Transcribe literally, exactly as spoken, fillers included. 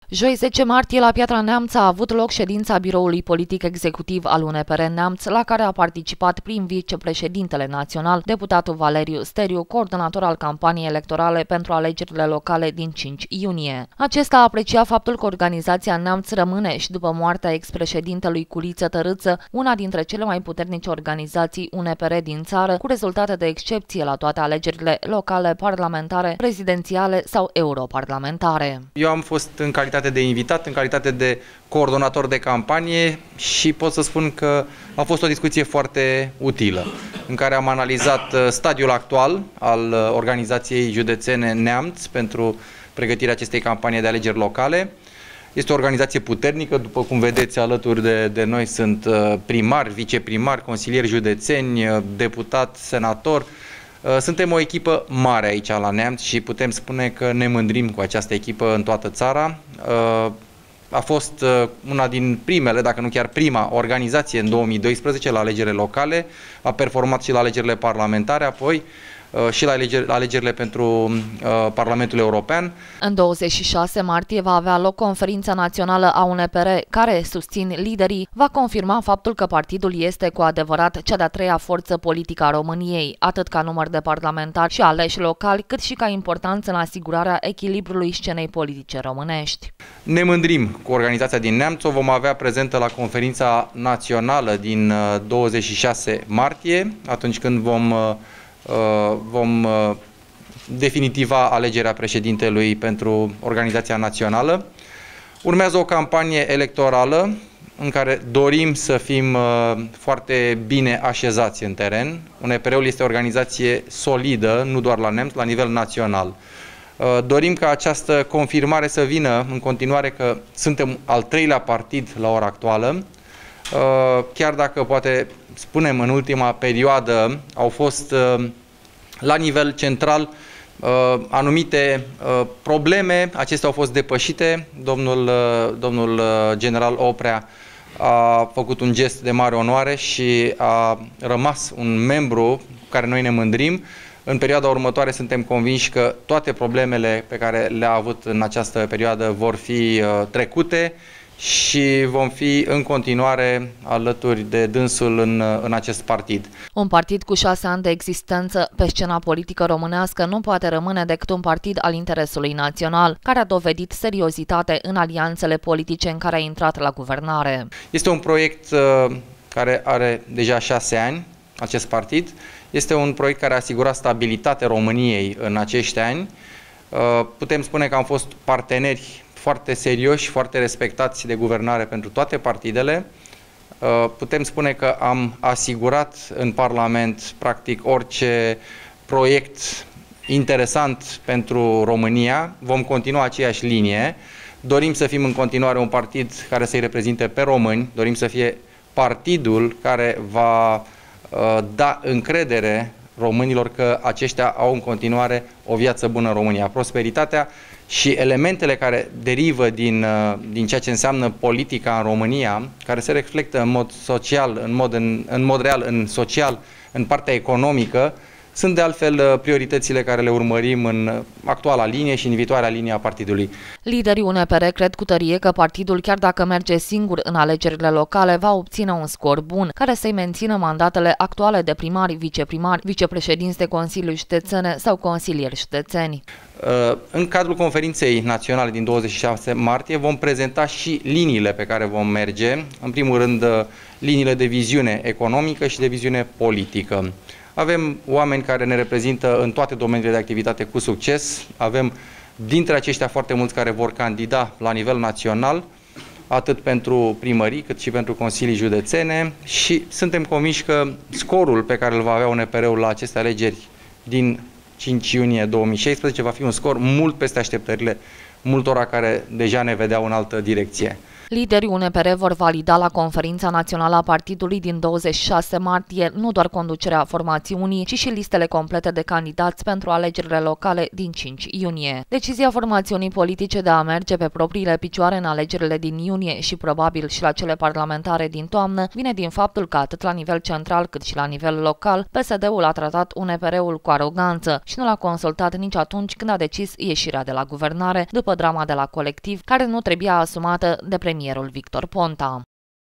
Joi zece martie la Piatra Neamț a avut loc ședința Biroului Politic Executiv al U N P R Neamț, la care a participat prim vicepreședintele național, deputatul Valeriu Steriu, coordonator al campaniei electorale pentru alegerile locale din cinci iunie. Acesta a apreciat faptul că organizația Neamț rămâne și după moartea ex-președintelui Culiță Tărâță una dintre cele mai puternice organizații U N P R din țară, cu rezultate de excepție la toate alegerile locale, parlamentare, prezidențiale sau europarlamentare. Eu am fost în calitate de invitat, în calitate de coordonator de campanie și pot să spun că a fost o discuție foarte utilă, în care am analizat stadiul actual al organizației județene Neamț pentru pregătirea acestei campanii de alegeri locale. Este o organizație puternică, după cum vedeți, alături de, de noi sunt primari, viceprimari, consilieri județeni, deputat, senator. Suntem o echipă mare aici la Neamț și putem spune că ne mândrim cu această echipă în toată țara. A fost una din primele, dacă nu chiar prima, organizație în două mii doisprezece la alegerile locale, a performat și la alegerile parlamentare, apoi și la alegerile pentru uh, Parlamentul European. În douăzeci și șase martie va avea loc conferința națională a U N P R, care, susțin liderii, va confirma faptul că partidul este cu adevărat cea de-a treia forță politică a României, atât ca număr de parlamentari și aleși locali, cât și ca importanță în asigurarea echilibrului scenei politice românești. Ne mândrim cu organizația din Neamț, o vom avea prezentă la conferința națională din douăzeci și șase martie, atunci când vom vom definitiva alegerea președintelui pentru organizația națională. Urmează o campanie electorală în care dorim să fim foarte bine așezați în teren. U N P R-ul este o organizație solidă, nu doar la Neamț, la nivel național. Dorim ca această confirmare să vină în continuare că suntem al treilea partid la ora actuală, chiar dacă poate spunem în ultima perioadă au fost la nivel central anumite probleme, acestea au fost depășite. Domnul, domnul general Oprea a făcut un gest de mare onoare și a rămas un membru cu care noi ne mândrim. În perioada următoare suntem convinși că toate problemele pe care le-a avut în această perioadă vor fi trecute și vom fi în continuare alături de dânsul în, în acest partid. Un partid cu șase ani de existență pe scena politică românească nu poate rămâne decât un partid al interesului național, care a dovedit seriozitate în alianțele politice în care a intrat la guvernare. Este un proiect uh, care are deja șase ani, acest partid. Este un proiect care a asigurat stabilitatea României în acești ani. Uh, putem spune că am fost parteneri foarte serioși, foarte respectați de guvernare pentru toate partidele. Putem spune că am asigurat în Parlament practic orice proiect interesant pentru România. Vom continua aceeași linie. Dorim să fim în continuare un partid care să-i reprezinte pe români. Dorim să fie partidul care va da încredere românilor că aceștia au în continuare o viață bună în România. Prosperitatea și elementele care derivă din, din ceea ce înseamnă politica în România, care se reflectă în mod social, în mod, în, în mod real, în social, în partea economică, sunt de altfel prioritățile care le urmărim în actuala linie și în viitoarea linie a partidului. Liderii U N P R cred cu tărie că partidul, chiar dacă merge singur în alegerile locale, va obține un scor bun, care să-i mențină mandatele actuale de primari, viceprimari, vicepreședinți de Consiliu Județene sau consilieri județeni. În cadrul conferinței naționale din douăzeci și șase martie vom prezenta și liniile pe care vom merge. În primul rând, liniile de viziune economică și de viziune politică. Avem oameni care ne reprezintă în toate domeniile de activitate cu succes. Avem dintre aceștia foarte mulți care vor candida la nivel național, atât pentru primării cât și pentru consilii județene, și suntem convinși că scorul pe care îl va avea U N P R-ul la aceste alegeri din cinci iunie două mii șaisprezece va fi un scor mult peste așteptările multora care deja ne vedeau în altă direcție. Liderii U N P R vor valida la conferința națională a partidului din douăzeci și șase martie nu doar conducerea formațiunii, ci și listele complete de candidați pentru alegerile locale din cinci iunie. Decizia formațiunii politice de a merge pe propriile picioare în alegerile din iunie și probabil și la cele parlamentare din toamnă vine din faptul că atât la nivel central cât și la nivel local P S D-ul a tratat U N P R-ul cu aroganță și nu l-a consultat nici atunci când a decis ieșirea de la guvernare după drama de la Colectiv, care nu trebuia asumată de premierul Victor Ponta.